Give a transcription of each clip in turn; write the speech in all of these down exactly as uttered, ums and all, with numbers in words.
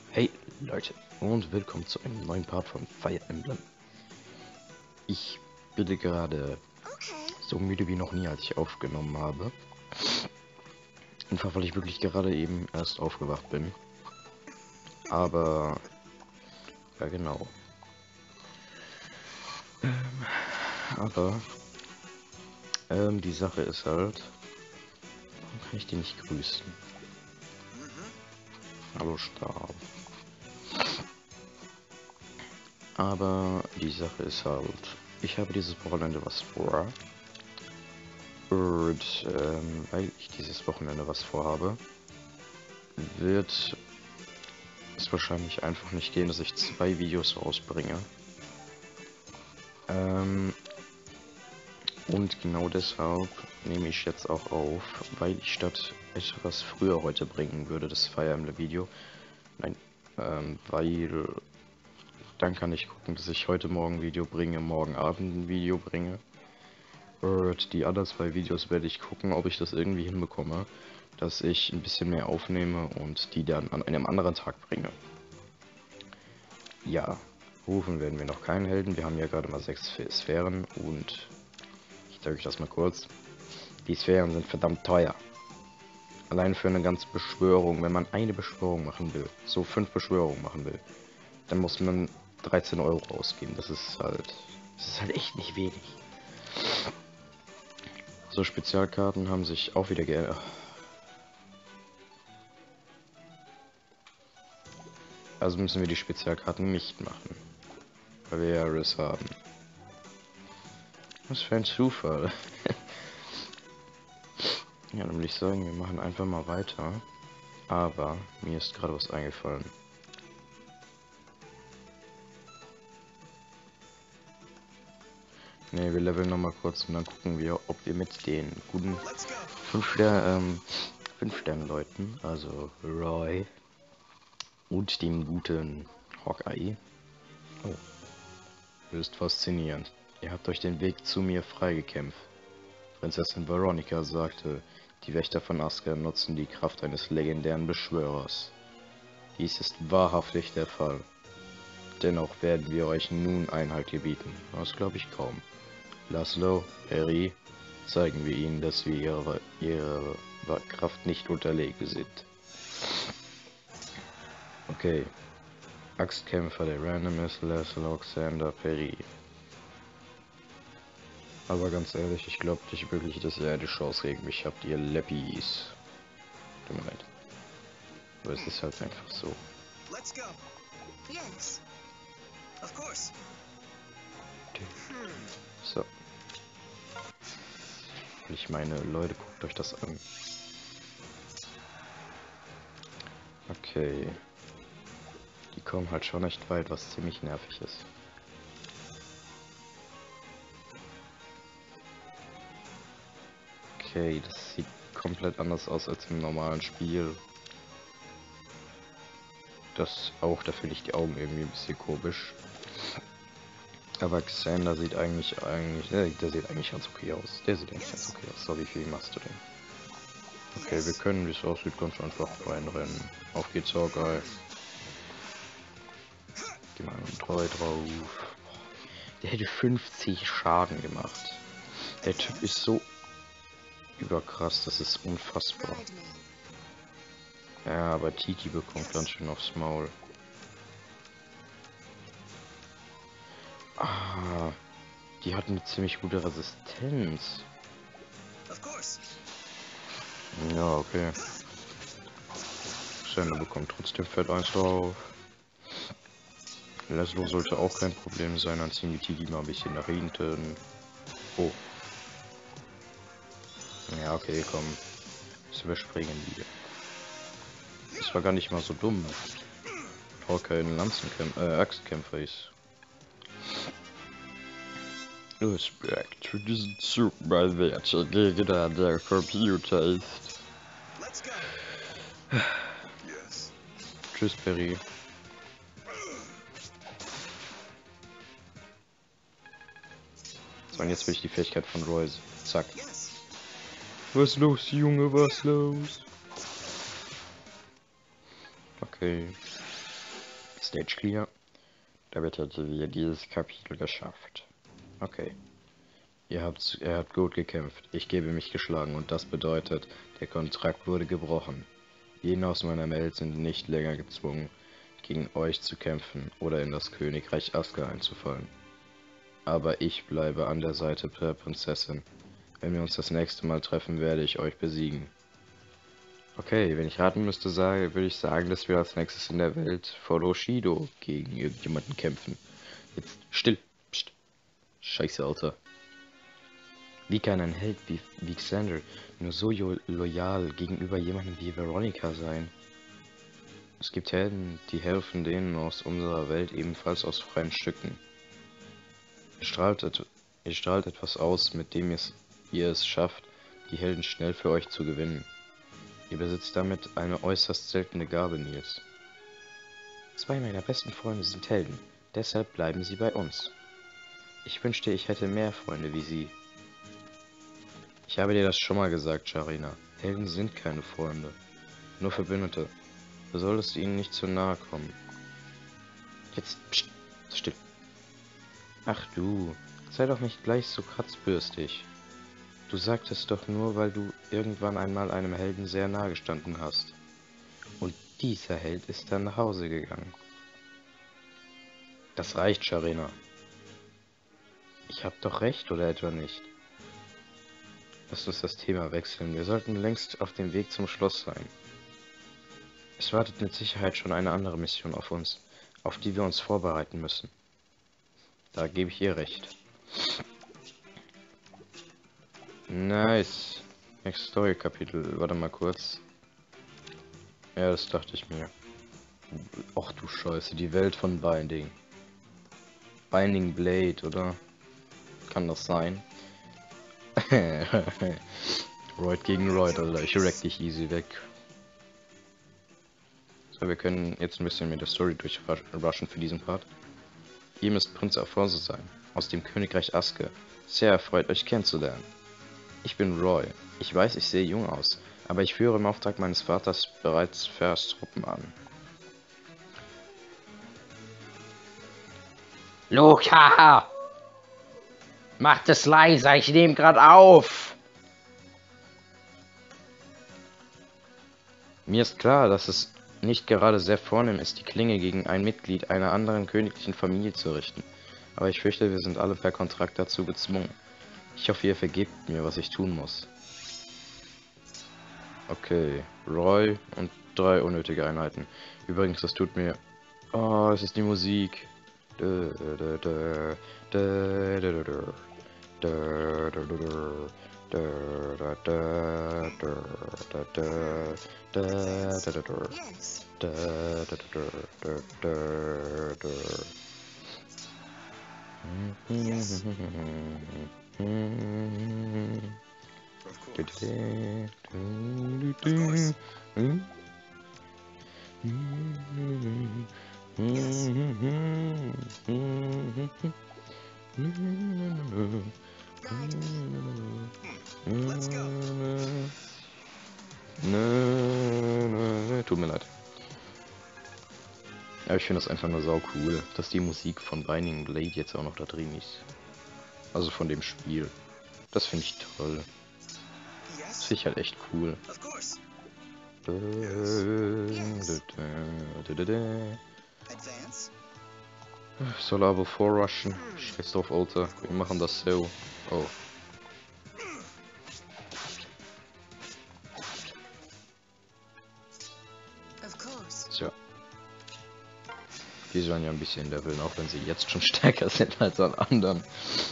Hey Leute und willkommen zu einem neuen Part von Fire Emblem. Ich bin gerade so müde wie noch nie, als ich aufgenommen habe. Einfach weil ich wirklich gerade eben erst aufgewacht bin. Aber, ja genau. Ähm, aber, ähm, die Sache ist halt, warum kann ich die nicht grüßen? Hallo Stab. Aber die Sache ist halt, ich habe dieses Wochenende was vor. Und ähm, weil ich dieses Wochenende was vorhabe, wird es wahrscheinlich einfach nicht gehen, dass ich zwei Videos rausbringe. Ähm, und genau deshalb nehme ich jetzt auch auf, weil ich statt etwas früher heute bringen würde, das Fire Emblem Video. Nein, ähm, weil dann kann ich gucken, dass ich heute Morgen ein Video bringe, morgen Abend ein Video bringe. Und die anderen zwei Videos werde ich gucken, ob ich das irgendwie hinbekomme, dass ich ein bisschen mehr aufnehme und die dann an einem anderen Tag bringe. Ja, rufen werden wir noch keinen Helden. Wir haben ja gerade mal sechs Sphären und ich zeige euch das mal kurz. Die Sphären sind verdammt teuer. Allein für eine ganze Beschwörung, wenn man eine Beschwörung machen will, so fünf Beschwörungen machen will, dann muss man dreizehn Euro ausgeben. Das ist halt, das ist halt echt nicht wenig. So, Spezialkarten haben sich auch wieder geändert. Also müssen wir die Spezialkarten nicht machen, weil wir ja Riss haben. Was für ein Zufall. Ja, dann würde ich sagen, wir machen einfach mal weiter. Aber mir ist gerade was eingefallen. Ne, wir leveln noch mal kurz und dann gucken wir, ob wir mit den guten fünf ähm, Sterne Leuten, also Roy und dem guten Hawkeye. Oh, das ist faszinierend. Ihr habt euch den Weg zu mir freigekämpft. Prinzessin Veronica sagte, die Wächter von Asker nutzen die Kraft eines legendären Beschwörers. Dies ist wahrhaftig der Fall. Dennoch werden wir euch nun Einhalt gebieten. Das glaube ich kaum. Laszlo, Peri, zeigen wir ihnen, dass wir ihrer, ihrer Kraft nicht unterlegen sind. Okay. Axtkämpfer der Random ist Laszlo, Xander, Peri. Aber ganz ehrlich, ich glaube nicht wirklich, dass ihr eine Chance gegen mich habt, ihr Leppis. Tut mir leid. Aber es ist halt einfach so. Let's go. Yes. Of course. So. Ich meine, Leute, guckt euch das an. Okay. Die kommen halt schon echt weit, was ziemlich nervig ist. Okay, das sieht komplett anders aus als im normalen Spiel. Das auch, da finde ich die Augen irgendwie ein bisschen komisch. Aber Xander sieht eigentlich, eigentlich, der, der sieht eigentlich ganz okay aus. Der sieht eigentlich ganz okay aus. So, wie viel machst du denn? Okay, wir können, wie es aussieht, ganz einfach reinrennen. Auf geht's, Hawkeye. Geh mal treu drauf. Der hätte fünfzig Schaden gemacht. Der Typ ist so überkrass, das ist unfassbar. Ja, aber Titi bekommt ganz schön aufs Maul. Ah, die hatten eine ziemlich gute Resistenz. Ja, okay. Xander bekommt trotzdem Fett eins drauf. Laszlo sollte auch kein Problem sein, dann ziehen die Titi mal ein bisschen nach hinten. Oh. Ja, okay, komm. Das überspringen die. Das war gar nicht mal so dumm. Hawkeye ein Lanzenkämpfer, äh, Axtkämpfer ist. Respekt für diesen Zug mal welcher Gegner der Computer ist. Tschüss, Peri. So, und jetzt will ich die Fähigkeit von Roy. Zack. Was los, Junge, was los? Okay. Stage clear. Damit hätten wir dieses Kapitel geschafft. Okay. Ihr habt, ihr habt gut gekämpft. Ich gebe mich geschlagen und das bedeutet, der Kontrakt wurde gebrochen. Jeden aus meiner Welt sind nicht länger gezwungen, gegen euch zu kämpfen oder in das Königreich Aska einzufallen. Aber ich bleibe an der Seite der Prinzessin. Wenn wir uns das nächste Mal treffen, werde ich euch besiegen. Okay, wenn ich raten müsste, sage, würde ich sagen, dass wir als nächstes in der Welt vor Loshido gegen irgendjemanden kämpfen. Jetzt still. Psst. Scheiße, Alter. Wie kann ein Held wie, wie Xander nur so loyal gegenüber jemandem wie Veronica sein? Es gibt Helden, die helfen denen aus unserer Welt ebenfalls aus freien Stücken. Ihr strahlt, et ihr strahlt etwas aus, mit dem ihr es schafft, die Helden schnell für euch zu gewinnen. Ihr besitzt damit eine äußerst seltene Gabe, Nils. Zwei meiner besten Freunde sind Helden, deshalb bleiben sie bei uns. Ich wünschte, ich hätte mehr Freunde wie sie. Ich habe dir das schon mal gesagt, Sharina. Helden sind keine Freunde, nur Verbündete. Du solltest ihnen nicht zu nahe kommen. Jetzt, pst, still. Ach du, sei doch nicht gleich so kratzbürstig. Du sagtest doch nur, weil du irgendwann einmal einem Helden sehr nahe gestanden hast. Und dieser Held ist dann nach Hause gegangen. Das reicht, Sharina. Ich hab doch recht, oder etwa nicht? Lass uns das Thema wechseln. Wir sollten längst auf dem Weg zum Schloss sein. Es wartet mit Sicherheit schon eine andere Mission auf uns, auf die wir uns vorbereiten müssen. Da gebe ich ihr recht. Nice. Next Story Kapitel. Warte mal kurz. Ja, das dachte ich mir. Ach du Scheiße, die Welt von Binding. Binding Blade, oder? Kann das sein? Royd gegen Royd, Alter. Ich wreck dich easy weg. So, wir können jetzt ein bisschen mit der Story durchrushen für diesen Part. Ihr müsst Prinz Alfonso sein, aus dem Königreich Aske. Sehr erfreut, euch kennenzulernen. Ich bin Roy. Ich weiß, ich sehe jung aus, aber ich führe im Auftrag meines Vaters bereits Verstruppen an. Luca! Macht es leiser, ich nehme gerade auf! Mir ist klar, dass es nicht gerade sehr vornehm ist, die Klinge gegen ein Mitglied einer anderen königlichen Familie zu richten. Aber ich fürchte, wir sind alle per Kontrakt dazu gezwungen. Ich hoffe, ihr vergebt mir, was ich tun muss. Okay, Roy und drei unnötige Einheiten. Übrigens, das tut mir... Oh, es ist die Musik. Tut mir leid. Aber ich finde das einfach nur sau cool, dass die Musik von Binding Blade jetzt auch noch da drin ist. Also von dem Spiel. Das finde ich toll. Das finde ich halt echt cool. Ich soll aber vorrushen. Scheiß drauf, Alter. Wir machen das so. Oh. Tja. Die sollen ja ein bisschen leveln, auch wenn sie jetzt schon stärker sind als an anderen.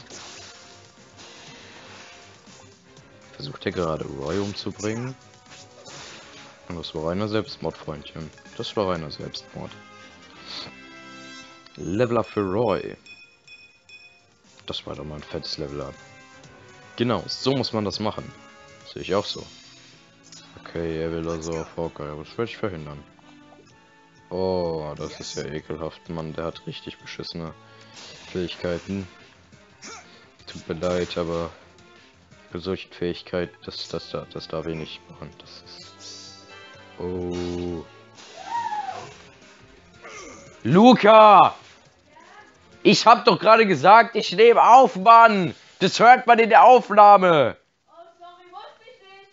Versucht er gerade Roy umzubringen? Und das war reiner Selbstmord, Freundchen. Das war reiner Selbstmord. Level up für Roy. Das war doch mal ein fettes Level up. Genau, so muss man das machen. Sehe ich auch so. Okay, er will also auf Hawkeye, aber das werde ich verhindern. Oh, das ist ja ekelhaft, Mann. Der hat richtig beschissene Fähigkeiten. Tut mir leid, aber für solche Fähigkeit, das, das, das, das darf ich nicht machen. Das ist... Oh. Luca! Ich hab doch gerade gesagt, ich nehme auf, Mann! Das hört man in der Aufnahme! Oh, sorry, wusste ich nicht.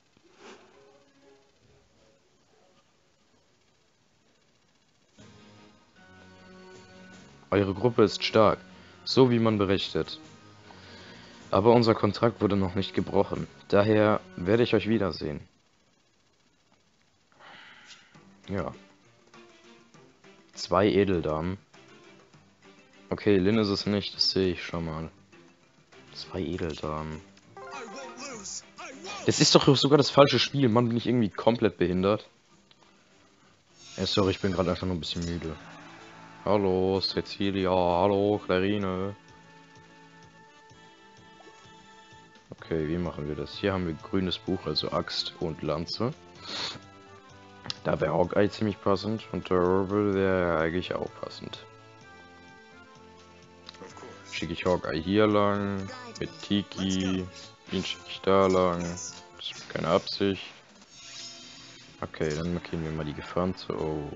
Eure Gruppe ist stark, so wie man berichtet. Aber unser Kontrakt wurde noch nicht gebrochen. Daher werde ich euch wiedersehen. Ja. Zwei Edeldamen. Okay, Lynn ist es nicht, das sehe ich schon mal. Zwei Edeldamen. Das ist doch sogar das falsche Spiel. Mann, bin ich irgendwie komplett behindert. Ja, sorry, ich bin gerade einfach nur ein bisschen müde. Hallo, Cecilia. Hallo, Clarine. Okay, wie machen wir das? Hier haben wir grünes Buch, also Axt und Lanze. Da wäre Hawkeye ziemlich passend und Durable wäre eigentlich auch passend. Schicke ich Hawkeye hier lang, mit Tiki, ihn schicke ich da lang. Das ist keine Absicht. Okay, dann markieren wir mal die Gefahrenzone. Oh.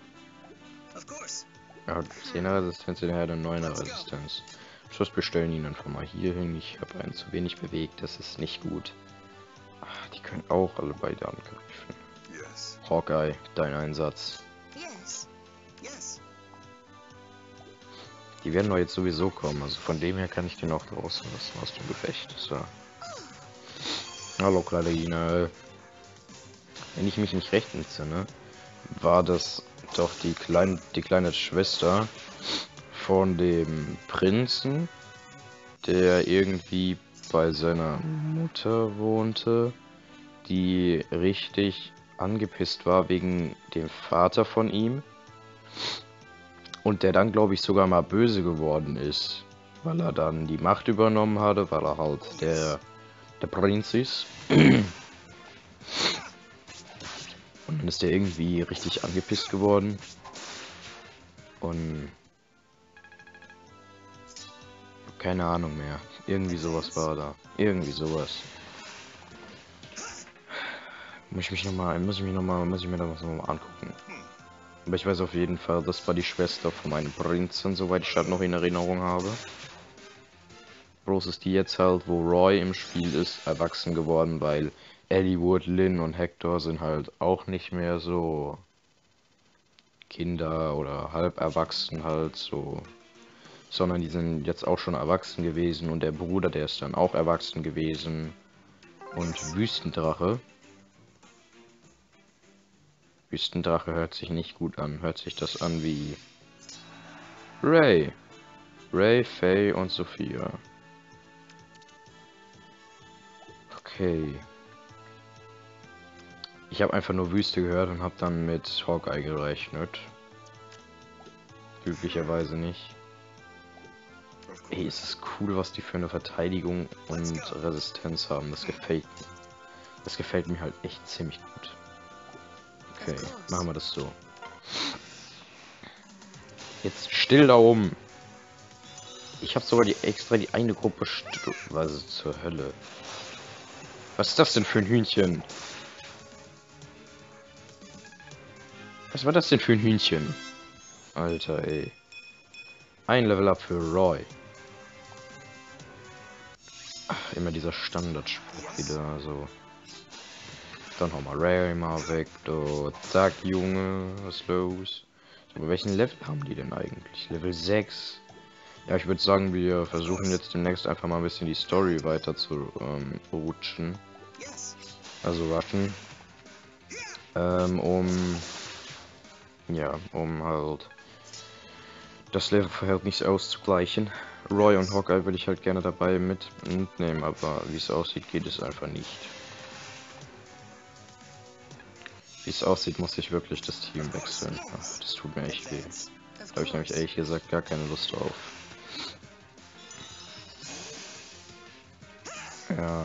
Er hat zehner Resistenz, er hat eine neuner Resistenz. Schluss bestellen ihn einfach mal hier hin. Ich habe einen zu wenig bewegt, das ist nicht gut. Ach, die können auch alle beide angreifen. Yes. Hawkeye, dein Einsatz. Yes. Yes. Die werden doch jetzt sowieso kommen, also von dem her kann ich den auch draußen lassen aus dem Gefecht. So. Hallo Clarine. Wenn ich mich nicht recht entsinne, war das doch die, klein, die kleine Schwester von dem Prinzen, der irgendwie bei seiner Mutter wohnte, die richtig angepisst war wegen dem Vater von ihm und der dann, glaube ich, sogar mal böse geworden ist, weil er dann die Macht übernommen hatte, weil er halt der, der Prinz ist. Und dann ist der irgendwie richtig angepisst geworden. Und keine Ahnung mehr. Irgendwie sowas war da. Irgendwie sowas. Muss ich mich nochmal, muss ich mich nochmal, muss ich mir das nochmal angucken. Aber ich weiß auf jeden Fall, das war die Schwester von meinem Prinzen, soweit ich das noch in Erinnerung habe. Bloß ist die jetzt halt, wo Roy im Spiel ist, erwachsen geworden, weil Eliwood, Lynn und Hector sind halt auch nicht mehr so Kinder oder halb erwachsen halt so, sondern die sind jetzt auch schon erwachsen gewesen und der Bruder, der ist dann auch erwachsen gewesen. Und Wüstendrache. Wüstendrache hört sich nicht gut an. Hört sich das an wie Ray. Ray, Faye und Sophia. Okay. Ich habe einfach nur Wüste gehört und habe dann mit Hawkeye gerechnet. Üblicherweise nicht. Ey, ist es cool, was die für eine Verteidigung und Resistenz haben. Das gefällt mir. Das gefällt mir halt echt ziemlich gut. Okay, machen wir das so. Jetzt still da oben. Ich habe sogar die extra die eine Gruppe st- was zur Hölle. Was ist das denn für ein Hühnchen? Was war das denn für ein Hühnchen? Alter, ey. Ein Level up für Roy. Ach, immer dieser Standardspruch wieder so. Dann hau mal Ray mal weg. Do. Zack, Junge. Was ist los? Aber welchen Level haben die denn eigentlich? Level sechs. Ja, ich würde sagen, wir versuchen jetzt demnächst einfach mal ein bisschen die Story weiter zu ähm, rutschen. Also rushen. Ähm, um... Ja, um halt das Levelverhältnis auszugleichen. Roy und Hawkeye würde ich halt gerne dabei mit mitnehmen, aber wie es aussieht, geht es einfach nicht. Wie es aussieht, muss ich wirklich das Team wechseln. Ach, das tut mir echt weh. Da habe ich nämlich ehrlich gesagt gar keine Lust drauf. Ja.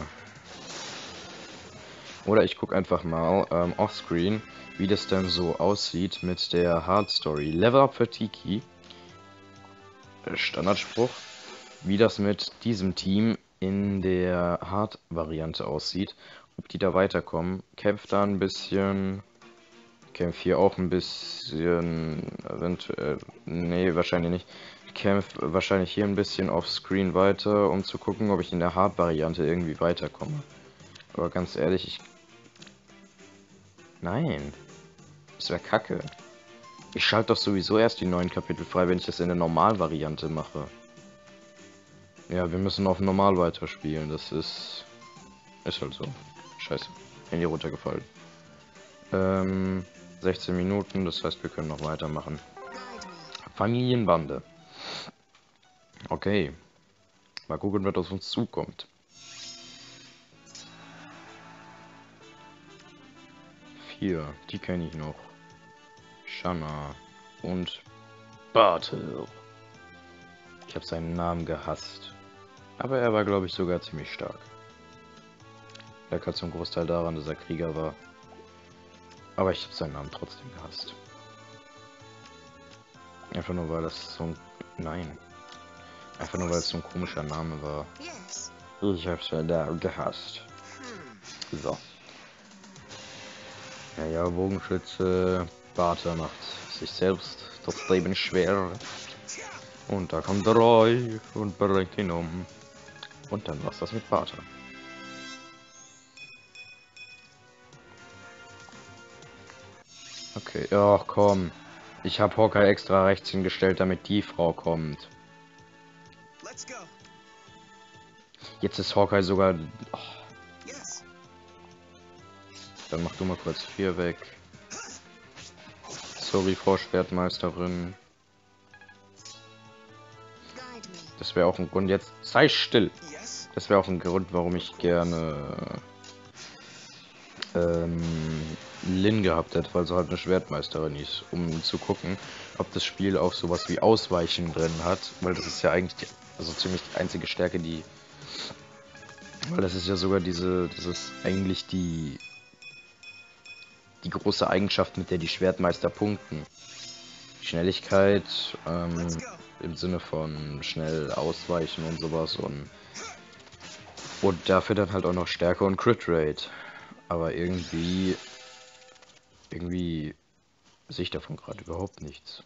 Oder ich gucke einfach mal ähm, offscreen, wie das dann so aussieht mit der Hard Story. Level Up für Tiki. Standardspruch. Wie das mit diesem Team in der Hard-Variante aussieht. Ob die da weiterkommen. Kämpft da ein bisschen. kämpfe hier auch ein bisschen, eventuell, nee, wahrscheinlich nicht. Ich kämpfe wahrscheinlich hier ein bisschen auf Screen weiter, um zu gucken, ob ich in der Hard-Variante irgendwie weiterkomme. Aber ganz ehrlich, ich... Nein. Das wäre kacke. Ich schalte doch sowieso erst die neuen Kapitel frei, wenn ich das in der Normal-Variante mache. Ja, wir müssen auf Normal weiterspielen. Das ist... Ist halt so. Scheiße. Handy runtergefallen. Ähm... sechzehn Minuten, das heißt, wir können noch weitermachen. Familienbande. Okay. Mal gucken, was auf uns zukommt. Vier, die kenne ich noch. Shanna und Bartel. Ich habe seinen Namen gehasst. Aber er war, glaube ich, sogar ziemlich stark. Lag halt zum Großteil daran, dass er Krieger war. Aber ich habe seinen Namen trotzdem gehasst. Einfach nur, weil das so ein... Nein. Einfach nur, weil es so ein komischer Name war. Ich hab's ja da gehasst. So. Naja, Bogenschütze... Bartel macht sich selbst das Leben schwer. Und da kommt der Roy und bringt ihn um. Und dann war's das mit Bartel. Okay, ach komm. Ich habe Hawkeye extra rechts hingestellt, damit die Frau kommt. Jetzt ist Hawkeye sogar... Oh. Dann mach du mal kurz vier weg. Sorry, Frau Schwertmeisterin. Das wäre auch ein Grund, jetzt sei still. Das wäre auch ein Grund, warum ich gerne ähm, Lynn gehabt hätte, weil sie halt eine Schwertmeisterin ist, um zu gucken, ob das Spiel auch sowas wie Ausweichen drin hat, weil das ist ja eigentlich die, also ziemlich die einzige Stärke, die, weil das ist ja sogar diese, das ist eigentlich die die große Eigenschaft, mit der die Schwertmeister punkten. Schnelligkeit, ähm, im Sinne von schnell ausweichen und sowas und und dafür dann halt auch noch Stärke und Crit Rate. Aber irgendwie irgendwie sehe ich davon gerade überhaupt nichts.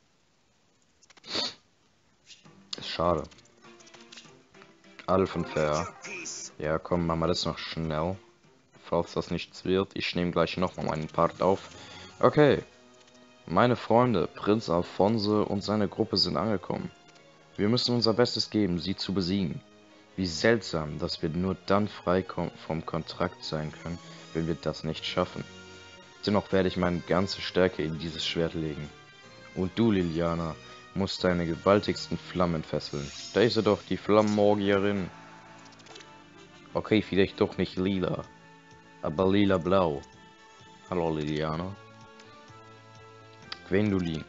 Ist schade. Alf und Fair. Ja, komm, machen wir das noch schnell. Falls das nichts wird, ich nehme gleich nochmal meinen Part auf. Okay. Meine Freunde, Prinz Alfonso und seine Gruppe sind angekommen. Wir müssen unser Bestes geben, sie zu besiegen. Wie seltsam, dass wir nur dann frei vom Kontrakt sein können, wenn wir das nicht schaffen. Dennoch werde ich meine ganze Stärke in dieses Schwert legen. Und du, Liliana, musst deine gewaltigsten Flammen fesseln. Da ist sie doch, die Flammenmagierin. Okay, vielleicht doch nicht lila, aber lila-blau. Hallo, Liliana. Gwendolin.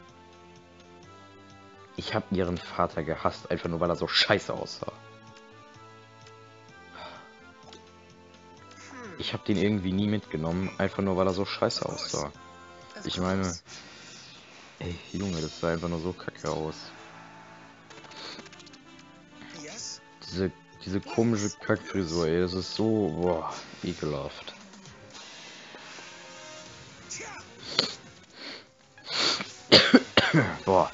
Ich habe ihren Vater gehasst, einfach nur weil er so scheiße aussah. Ich habe den irgendwie nie mitgenommen, einfach nur weil er so scheiße aussah. Ich meine, ey Junge, das sah einfach nur so kacke aus. Diese, diese komische Kackfrisur, ey, das ist so, boah, ekelhaft. Boah.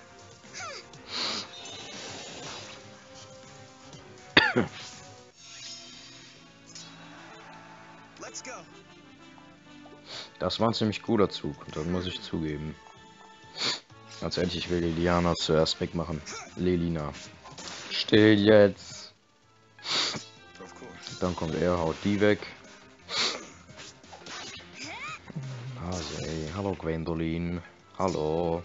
Das war ein ziemlich guter Zug, und das muss ich zugeben. Ganz ehrlich, ich will Liliana zuerst wegmachen. Lelina. Still jetzt. Dann kommt er, haut die weg. Also, ey, hallo Gwendolin. Hallo.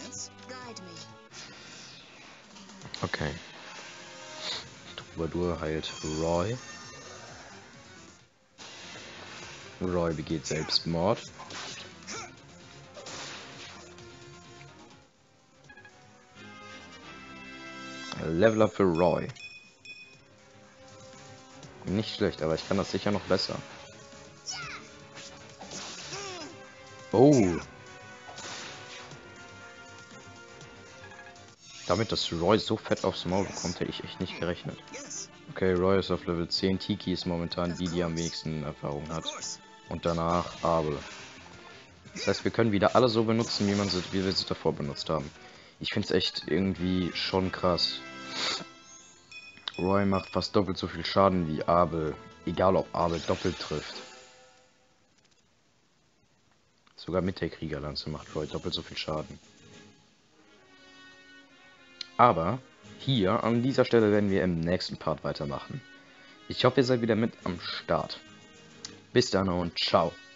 Okay. Troubadour heilt Roy. Roy begeht Selbstmord. Level up für Roy. Nicht schlecht, aber ich kann das sicher noch besser. Oh. Damit, dass Roy so fett aufs Maul bekommt, hätte ich echt nicht gerechnet. Okay, Roy ist auf Level zehn. Tiki ist momentan die, die am wenigsten Erfahrung hat. Und danach Abel. Das heißt, wir können wieder alle so benutzen, wie, man sie, wie wir sie davor benutzt haben. Ich finde es echt irgendwie schon krass. Roy macht fast doppelt so viel Schaden wie Abel. Egal, ob Abel doppelt trifft. Sogar mit der Kriegerlanze macht Roy doppelt so viel Schaden. Aber hier, an dieser Stelle, werden wir im nächsten Part weitermachen. Ich hoffe, ihr seid wieder mit am Start. Bis dann und ciao.